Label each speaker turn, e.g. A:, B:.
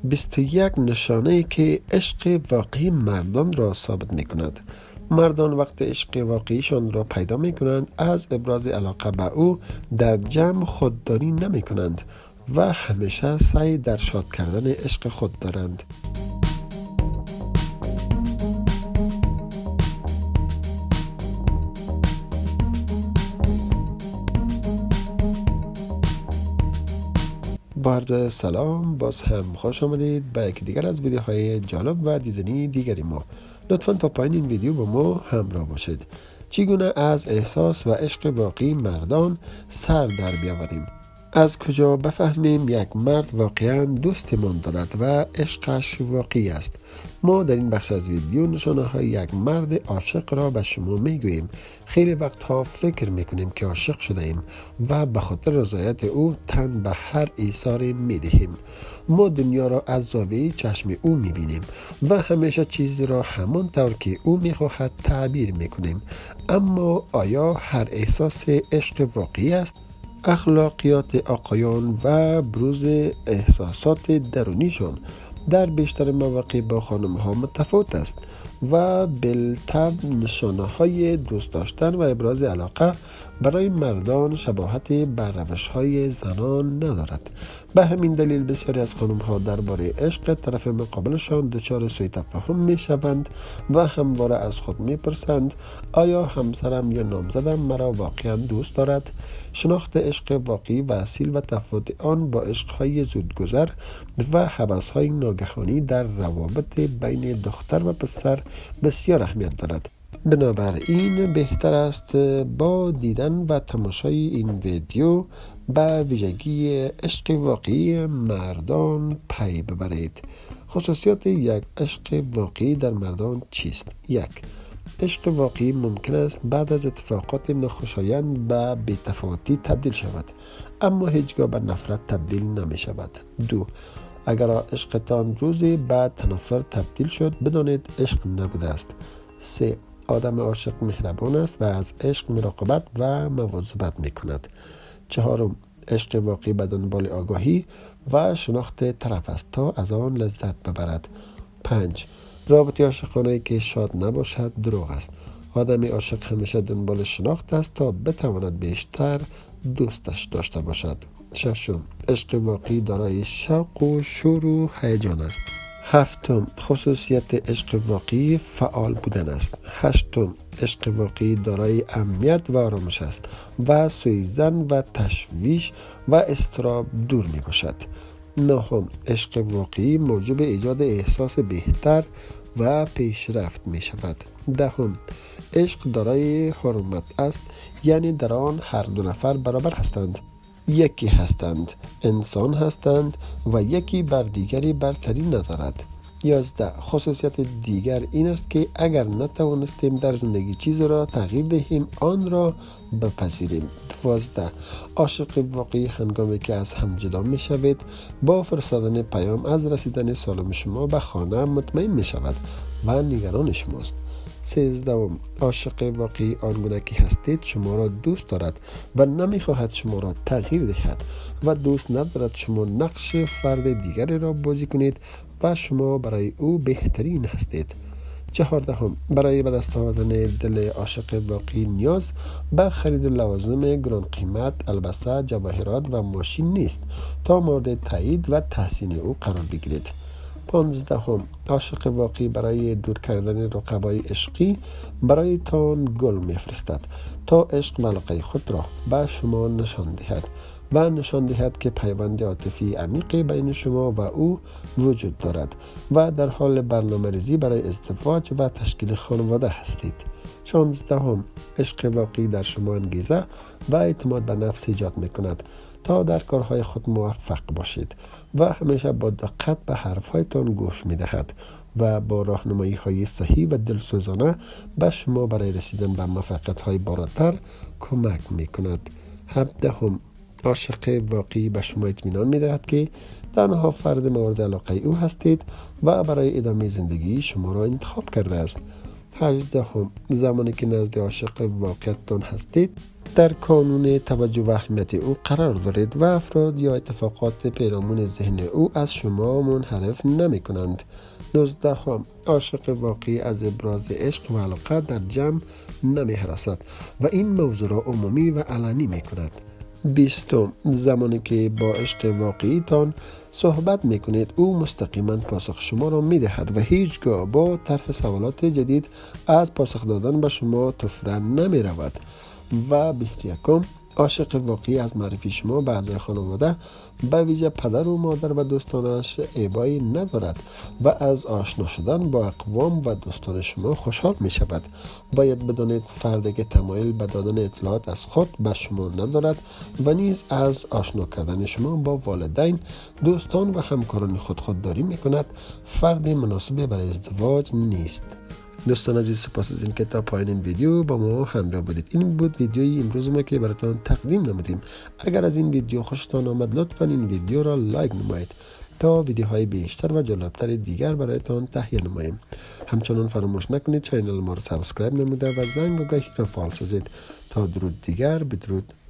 A: 21 نشانه‌ای که عشق واقعی مردان را ثابت می‌کند. مردان وقت عشق واقعیشان را پیدا می‌کنند از ابراز علاقه به او در جمع خودداری نمی‌کنند و همیشه سعی در شاد کردن عشق خود دارند. با عرض سلام، باز هم خوش آمدید به یکی دیگر از ویدیوهای جالب و دیدنی دیگری ما. لطفاً تا پایین این ویدیو با ما همراه باشید. چگونه از احساس و عشق واقعی مردان سر در بیاوریم؟ از کجا بفهمیم یک مرد واقعاً دوستمان دارد و عشقش واقعی است؟ ما در این بخش از ویدیو نشانه های یک مرد عاشق را به شما میگوییم. خیلی وقتها فکر میکنیم که عاشق شده ایم و به خاطر رضایت او تن به هر ایثاری میدهیم. ما دنیا را از زاویه چشم او میبینیم و همیشه چیزی را همان طور که او میخواهد تعبیر میکنیم. اما آیا هر احساس عشق واقعی است؟ اخلاقیات آقایان و بروز احساسات درونیشان در بیشتر مواقع با خانم ها متفاوت است و بالطبع نشانه های دوست داشتن و ابراز علاقه برای مردان شباهت به روش های زنان ندارد. به همین دلیل بسیاری از خانم ها درباره عشق طرف مقابلشان دچار سوء تفاهم می شوند و همواره از خود می پرسند آیا همسرم یا نامزدم مرا واقعا دوست دارد؟ شناخت عشق واقعی و اصیل و تفاوت آن با عشق های زودگذر و هوس های ناگهانی در روابط بین دختر و پسر بسیار اهمیت دارد. بنابراین بهتر است با دیدن و تماشای این ویدیو به ویژگی عشق واقعی مردان پی ببرید. خصوصیات یک عشق واقعی در مردان چیست؟ 1. عشق واقعی ممکن است بعد از اتفاقات ناخوشایند به بی‌تفاوتی تبدیل شود، اما هیچگاه به نفرت تبدیل نمی شود. 2. اگر عشقتان روزی بعد تنفر تبدیل شد، بدانید عشق نبوده است. 3. آدم عاشق مهربان است و از عشق مراقبت و مواظبت می کند. 4. عشق واقعی به دنبال آگاهی و شناخت طرف است تا از آن لذت ببرد. 5. رابطه عاشقانه که شاد نباشد دروغ است. آدم عاشق همیشه دنبال شناخت است تا بتواند بیشتر دوستش داشته باشد. 6. عشق واقعی دارای شوق و شور و هیجان است. 7. خصوصیت عشق واقعی فعال بودن است. 8. عشق واقعی دارای امنیت و آرامش است و سوءظن و تشویش و اضطراب دور می باشد. 9. عشق واقعی موجب ایجاد احساس بهتر و پیشرفت می شود. 10. عشق دارای حرمت است، یعنی در آن هر دو نفر برابر هستند، یکی هستند، انسان هستند و یکی بر دیگری برتری ندارد. 11. خصوصیت دیگر این است که اگر نتوانستیم در زندگی چیزی را تغییر دهیم آن را بپذیریم. 12. عاشق واقعی هنگامی که از هم جدا می شوید با فرستادن پیام از رسیدن سالم شما به خانه مطمئن می شود و نگران شماست. 13. عاشق واقعی آنگونه که هستید شما را دوست دارد و نمی خواهد شما را تغییر دهد و دوست ندارد شما نقش فرد دیگری را بازی کنید و شما برای او بهترین هستید. 14. برای به دست آوردن دل عاشق واقعی نیاز به خرید لوازم گران قیمت، البسه، جواهرات و ماشین نیست تا مورد تایید و تحسین او قرار بگیرید. 15. عاشق واقعی برای دور کردن رقبای عشقی برای تان گل میفرستد تا عشق و علاقه خود را به شما نشان دهد و نشان دهد که پیوند عاطفی عمیق بین شما و او وجود دارد و در حال برنامه‌ریزی برای ازدواج و تشکیل خانواده هستید. 16. عشق واقعی در شما انگیزه و اعتماد به نفس ایجاد می کند تا در کارهای خود موفق باشید و همیشه با دقت به حرفهایتان گوش می دهد و با راهنمایی های صحیح و دلسوزانه به شما برای رسیدن به موفقیت های بالاتر کمک می کند. 17. عاشق واقعی به شما اطمینان می دهد که تنها فرد مورد علاقه او هستید و برای ادامه زندگی شما را انتخاب کرده است. 18. زمانی که نزد عاشق واقعیتان هستید در کانون توجه و اهمیت او قرار دارید و افراد یا اتفاقات پیرامون ذهن او از شما منحرف نمی کنند. 19. عاشق واقعی از ابراز عشق و علاقه در جمع نمی هراسد و این موضوع را عمومی و علنی می کند. 20. زمانی که با عشق واقعی تان صحبت می کنید او مستقیما پاسخ شما را می دهد و هیچگاه با طرح سوالات جدید از پاسخ دادن به شما تفره نمی رود. و 21. عاشق واقعی از معرفی شما به اعضای خانواده به ویژه پدر و مادر و دوستانش ابایی ندارد و از آشنا شدن با اقوام و دوستان شما خوشحال می شود. باید بدانید فردی که تمایل به دادن اطلاعات از خود به شما ندارد و نیز از آشنا کردن شما با والدین، دوستان و همکاران خودداری می کند، فرد مناسب برای ازدواج نیست. دوستان عزیز، سپاس از اینکه تا پایان این ویدیو با ما همراه بودید. این بود ویدیوی امروز ما که براتون تقدیم نمودیم. اگر از این ویدیو خوشتان آمد لطفا این ویدیو را لایک نمایید تا ویدیوهای بیشتر و جالبتر دیگر برایتان تهیه نماییم. همچنان فراموش نکنید چینل ما را سابسکرایب نموده و زنگ آگهی را فعال سازید تا درود دیگر بدرود.